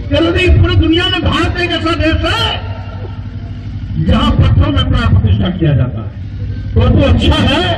जल्दी पूरी दुनिया में भारत एक ऐसा देश है जहां पत्थरों में प्राण प्रतिष्ठा किया जाता है। तो अच्छा है,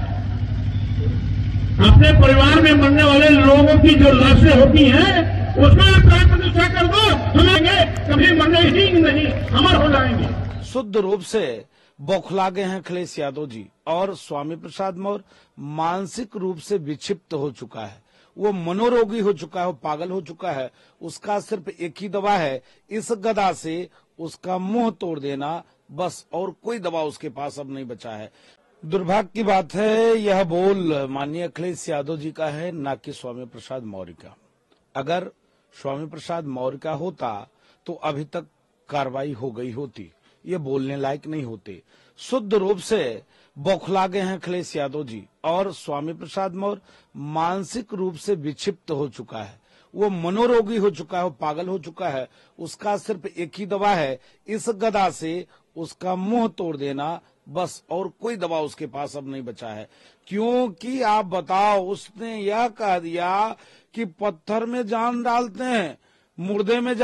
अपने परिवार में मरने वाले लोगों की जो लाशें होती हैं उसमें प्राण प्रतिष्ठा कर दो, हमें कभी मरने ही नहीं, अमर हो जाएंगे। शुद्ध रूप से बौखला गए हैं अखिलेश यादव जी और स्वामी प्रसाद मौर्य मानसिक रूप से विक्षिप्त हो चुका है। वो मनोरोगी हो चुका है, वो पागल हो चुका है। उसका सिर्फ एक ही दवा है, इस गदा से उसका मुंह तोड़ देना, बस, और कोई दवा उसके पास अब नहीं बचा है। दुर्भाग्य की बात है, यह बोल माननीय अखिलेश यादव जी का है, ना कि स्वामी प्रसाद मौर्य का। अगर स्वामी प्रसाद मौर्य का होता तो अभी तक कार्रवाई हो गई होती, ये बोलने लायक नहीं होते। शुद्ध रूप से बौखला गए हैं अखिलेश यादव जी और स्वामी प्रसाद मौर्य मानसिक रूप से विक्षिप्त हो चुका है। वो मनोरोगी हो चुका है, वो पागल हो चुका है। उसका सिर्फ एक ही दवा है, इस गदा से उसका मुंह तोड़ देना, बस, और कोई दवा उसके पास अब नहीं बचा है। क्योंकि आप बताओ, उसने यह कह दिया कि पत्थर में जान डालते हैं, मुर्दे में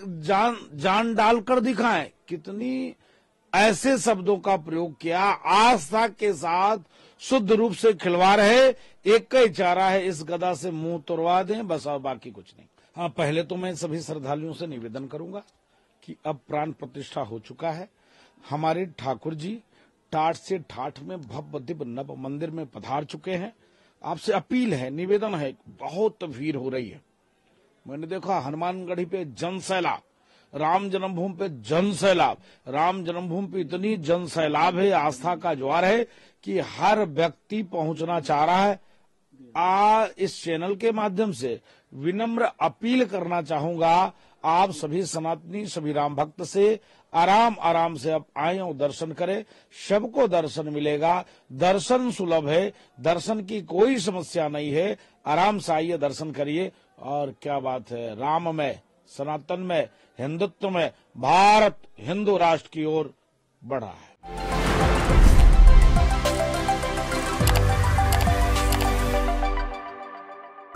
जान डालकर दिखाएं। कितनी ऐसे शब्दों का प्रयोग किया, आस्था के साथ शुद्ध रूप से खिलवाड़ है। एक का ही चारा है, इस गदा से मुंह तोड़वा दें, बस, और बाकी कुछ नहीं। हाँ, पहले तो मैं सभी श्रद्धालुओं से निवेदन करूंगा कि अब प्राण प्रतिष्ठा हो चुका है। हमारे ठाकुर जी टाट से ठाठ में भव्य दिव्य नव मंदिर में पधार चुके हैं। आपसे अपील है, निवेदन है, बहुत भीड़ हो रही है। मैंने देखा हनुमानगढ़ी पे जन सैलाब, राम जन्मभूमि पे जन सैलाब, राम जन्मभूमि पे इतनी जन सैलाब है, आस्था का ज्वार है कि हर व्यक्ति पहुंचना चाह रहा है। इस चैनल के माध्यम से विनम्र अपील करना चाहूंगा, आप सभी सनातनी, सभी राम भक्त से आराम आराम से अब आए और दर्शन करें। सबको दर्शन मिलेगा, दर्शन सुलभ है, दर्शन की कोई समस्या नहीं है। आराम से आइए, दर्शन करिए। और क्या बात है, राम में, सनातन में, हिंदुत्व में भारत हिंदू राष्ट्र की ओर बढ़ रहा है।